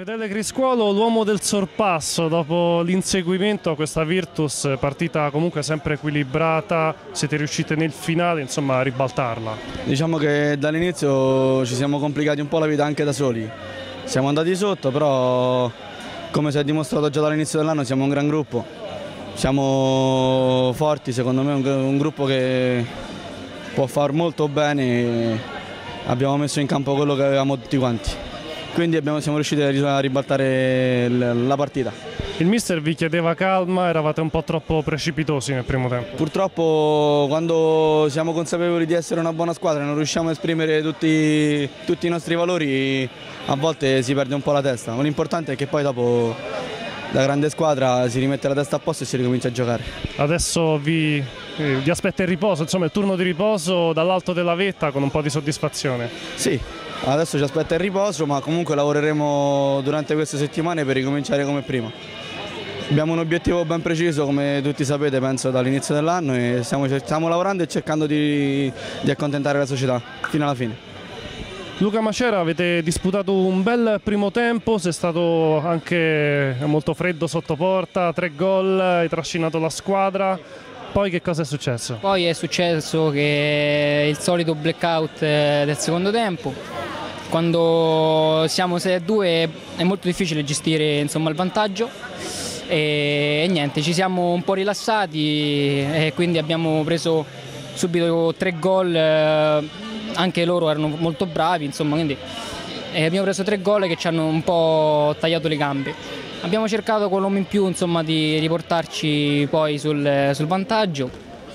Fedele Criscuolo, l'uomo del sorpasso dopo l'inseguimento, questa Virtus, partita comunque sempre equilibrata, siete riusciti nel finale insomma a ribaltarla? Diciamo che dall'inizio ci siamo complicati un po' la vita anche da soli, siamo andati sotto, però come si è dimostrato già dall'inizio dell'anno siamo un gran gruppo, siamo forti, secondo me è un gruppo che può far molto bene, abbiamo messo in campo quello che avevamo tutti quanti. Quindi siamo riusciti a ribaltare la partita. Il mister vi chiedeva calma, eravate un po' troppo precipitosi nel primo tempo. Purtroppo quando siamo consapevoli di essere una buona squadra e non riusciamo a esprimere tutti i nostri valori, a volte si perde un po' la testa. Ma l'importante è che poi dopo da grande squadra si rimette la testa a posto e si ricomincia a giocare. Adesso vi aspetta il riposo, insomma il turno di riposo dall'alto della vetta con un po' di soddisfazione. Sì. Adesso ci aspetta il riposo, ma comunque lavoreremo durante queste settimane per ricominciare come prima. Abbiamo un obiettivo ben preciso, come tutti sapete, penso dall'inizio dell'anno, e stiamo lavorando e cercando di accontentare la società fino alla fine. Luca Macera, avete disputato un bel primo tempo, sei stato anche molto freddo sotto porta, 3 gol, hai trascinato la squadra. Poi che cosa è successo? Poi è successo che il solito blackout del secondo tempo. Quando siamo 6-2 è molto difficile gestire insomma, il vantaggio e niente, ci siamo un po' rilassati e quindi abbiamo preso subito 3 gol, anche loro erano molto bravi, insomma, quindi abbiamo preso 3 gol che ci hanno un po' tagliato le gambe. Abbiamo cercato con l'uomo in più insomma, di riportarci poi sul vantaggio,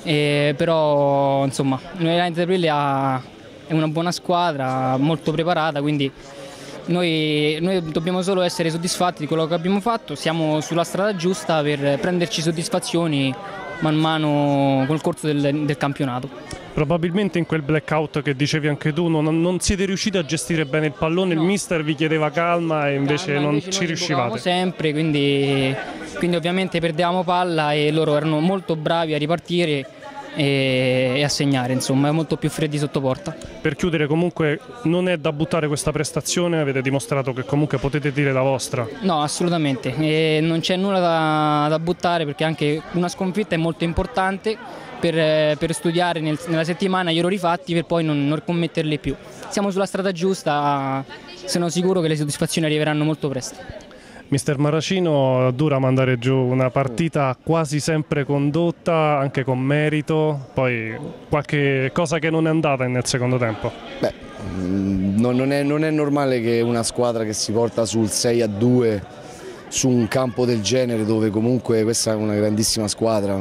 però insomma, l'United Aprilia è una buona squadra, molto preparata, quindi noi dobbiamo solo essere soddisfatti di quello che abbiamo fatto, siamo sulla strada giusta per prenderci soddisfazioni man mano col corso del campionato. Probabilmente in quel blackout che dicevi anche tu non siete riusciti a gestire bene il pallone, no. Il mister vi chiedeva calma e invece non ci riuscivate. Sempre, quindi ovviamente perdevamo palla e loro erano molto bravi a ripartire e a segnare, insomma, molto più freddi sotto porta. Per chiudere, comunque non è da buttare questa prestazione, avete dimostrato che comunque potete dire la vostra. No, assolutamente, non c'è nulla da buttare perché anche una sconfitta è molto importante per studiare nella settimana gli errori fatti per poi non commetterli più. Siamo sulla strada giusta, sono sicuro che le soddisfazioni arriveranno molto presto. Mister Maracino, dura mandare giù una partita quasi sempre condotta, anche con merito, poi qualche cosa che non è andata nel secondo tempo? Beh, non è normale che una squadra che si porta sul 6-2 su un campo del genere, dove comunque questa è una grandissima squadra,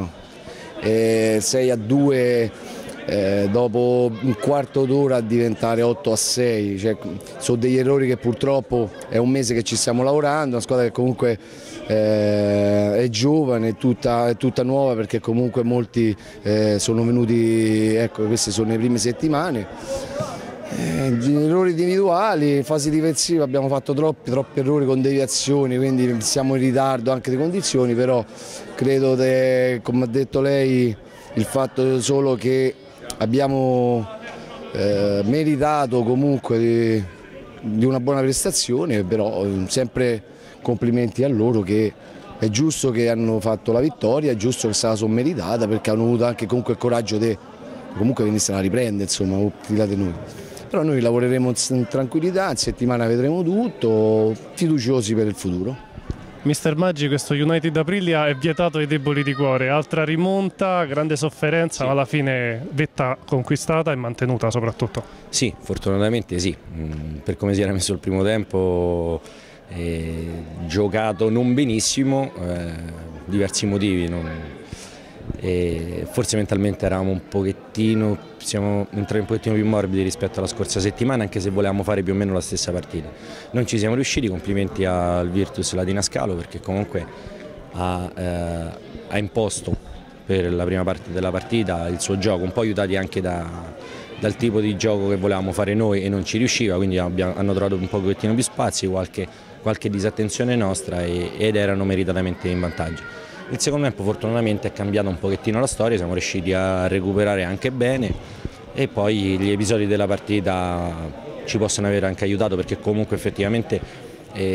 6-2 dopo un quarto d'ora a diventare 8-6, cioè, sono degli errori che purtroppo è un mese che ci stiamo lavorando, una squadra che comunque è giovane, è tutta nuova perché comunque molti sono venuti, ecco, queste sono le prime settimane. Errori individuali, in fase difensiva abbiamo fatto troppi errori con deviazioni, quindi siamo in ritardo anche di condizioni, però credo che, come ha detto lei, il fatto solo che abbiamo meritato comunque di una buona prestazione, però sempre complimenti a loro, che è giusto che hanno fatto la vittoria, è giusto che sia sommeritata perché hanno avuto anche comunque il coraggio di comunque venissero a riprendere, insomma, prima di noi. Però noi lavoreremo in tranquillità, in settimana vedremo tutto, fiduciosi per il futuro. Mister Maggi, questo United Aprilia è vietato ai deboli di cuore, altra rimonta, grande sofferenza, sì. Ma alla fine vetta conquistata e mantenuta soprattutto. Sì, fortunatamente sì, per come si era messo il primo tempo, giocato non benissimo, diversi motivi, forse mentalmente eravamo un pochettino, siamo entrati un pochettino più morbidi rispetto alla scorsa settimana, anche se volevamo fare più o meno la stessa partita. Non ci siamo riusciti, complimenti al Virtus Latina Scalo perché comunque ha imposto per la prima parte della partita il suo gioco, un po' aiutati anche dal tipo di gioco che volevamo fare noi e non ci riusciva, quindi hanno trovato un pochettino più spazi, qualche disattenzione nostra ed erano meritatamente in vantaggio. Il secondo tempo fortunatamente è cambiata un pochettino la storia, siamo riusciti a recuperare anche bene e poi gli episodi della partita ci possono aver anche aiutato perché comunque effettivamente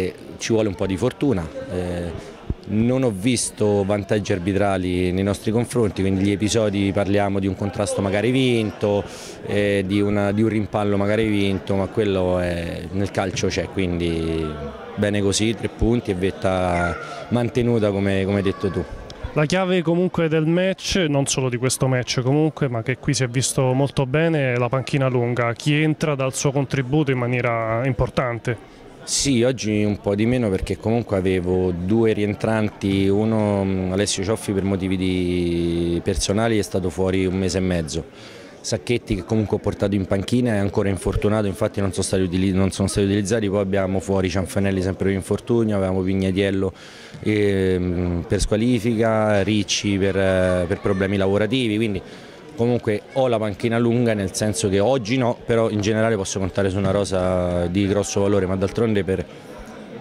ci vuole un po' di fortuna. Non ho visto vantaggi arbitrali nei nostri confronti, quindi gli episodi parliamo di un contrasto magari vinto, di un rimpallo magari vinto, ma quello nel calcio c'è, quindi bene così, 3 punti e vetta mantenuta come hai detto tu. La chiave comunque del match, non solo di questo match comunque, ma che qui si è visto molto bene, è la panchina lunga. Chi entra dà il suo contributo in maniera importante. Sì, oggi un po' di meno perché comunque avevo 2 rientranti, uno Alessio Cioffi per motivi personali è stato fuori 1 mese e mezzo. Sacchetti che comunque ho portato in panchina è ancora infortunato, infatti non sono stati utilizzati, poi abbiamo fuori Cianfanelli sempre per infortunio, avevamo Pignatiello per squalifica, Ricci per problemi lavorativi, quindi comunque ho la panchina lunga nel senso che oggi no, però in generale posso contare su una rosa di grosso valore, ma d'altronde per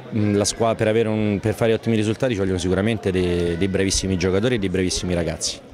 fare ottimi risultati ci vogliono sicuramente dei bravissimi giocatori e dei bravissimi ragazzi.